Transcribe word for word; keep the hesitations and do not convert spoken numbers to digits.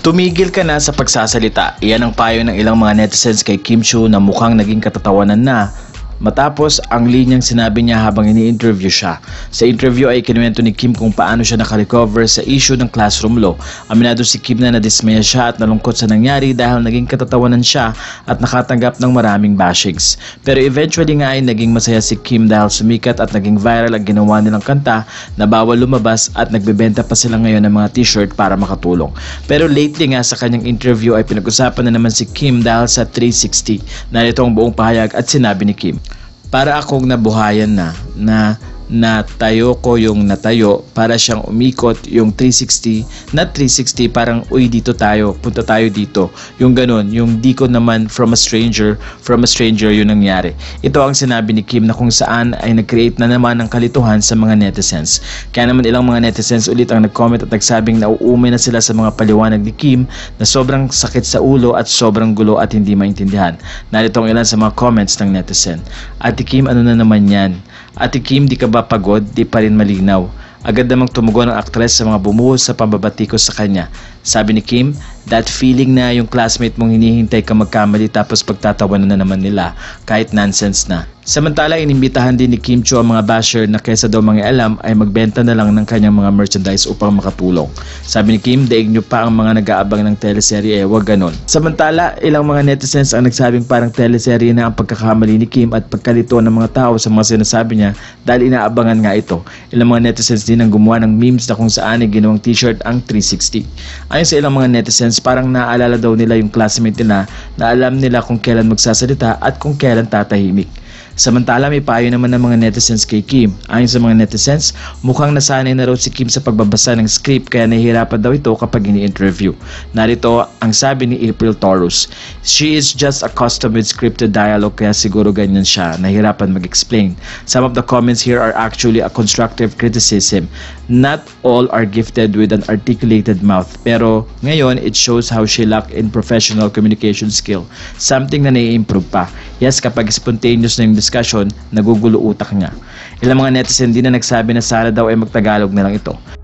Tumigil ka na sa pagsasalita. Iyan ang payo ng ilang mga netizens kay Kim Chiu na mukhang naging katatawanan na matapos ang linyang sinabi niya habang ini-interview siya. Sa interview ay kinuwento ni Kim kung paano siya nakarecover sa issue ng classroom law. Aminado si Kim na nadismaya siya at nalungkot sa nangyari dahil naging katatawanan siya at nakatanggap ng maraming bashings. Pero eventually nga ay naging masaya si Kim dahil sumikat at naging viral ang ginawa nilang kanta na bawal lumabas at nagbebenta pa sila ngayon ng mga t-shirt para makatulong. Pero lately nga sa kanyang interview ay pinag-usapan na naman si Kim dahil sa three sixty. Narito ang buong pahayag at sinabi ni Kim: "Para akong nabuhayan na, na natayo ko yung natayo, para siyang umikot yung three sixty, na three sixty parang uy dito tayo, punta tayo dito." Yung ganun, yung di ko naman from a stranger, from a stranger yun nangyari. Ito ang sinabi ni Kim na kung saan ay nag-create na naman ng kalituhan sa mga netizens. Kaya naman ilang mga netizens ulit ang nag-comment at nagsabing na nauumay na sila sa mga paliwanag ni Kim na sobrang sakit sa ulo at sobrang gulo at hindi maintindihan. Narito ang ilan sa mga comments ng netizen. "Ate Kim, ano na naman yan? Ate Kim, di ka ba pagod? Di pa rin malinaw." Agad namang tumugon ang aktres sa mga bumuhos sa pambabatikos sa kanya. Sabi ni Kim, "That feeling na yung classmate mong hinihintay ka magkamali tapos pagtatawanan na naman nila kahit nonsense na." Samantala, inimbitahan din ni Kim Chiu ang mga basher na kaysa daw mangialam ay magbenta na lang ng kanyang mga merchandise upang makatulong. Sabi ni Kim, daig nyo pa ang mga nag-aabang ng teleserye, eh, wag ganon. Samantala, ilang mga netizens ang nagsabing parang teleserye na ang pagkakamali ni Kim at pagkalito ng mga tao sa mga sinasabi niya dahil inaabangan nga ito. Ilang mga netizens din ang gumawa ng memes na kung saan ay ginawang t-shirt ang three sixty. Ayon sa ilang mga netizens, parang naaalala daw nila yung classmate nila na alam nila kung kailan magsasalita at kung kailan tatahimik. Samantala, may payo naman ng mga netizens kay Kim. Ayon sa mga netizens, mukhang nasanay na raw si Kim sa pagbabasa ng script kaya nahihirapan daw ito kapag ini-interview. Narito ang sabi ni April Taurus: "She is just accustomed with scripted dialogue kaya siguro ganyan siya, nahihirapan mag-explain." Some of the comments here are actually a constructive criticism. Not all are gifted with an articulated mouth, pero ngayon it shows how she lacked in professional communication skill. Something na nai-improve pa. Yes, kapag spontaneous na yung discussion, nagugulo utak niya. Ilang mga netizen din na nagsabi na sana daw ay magtagalog na lang ito.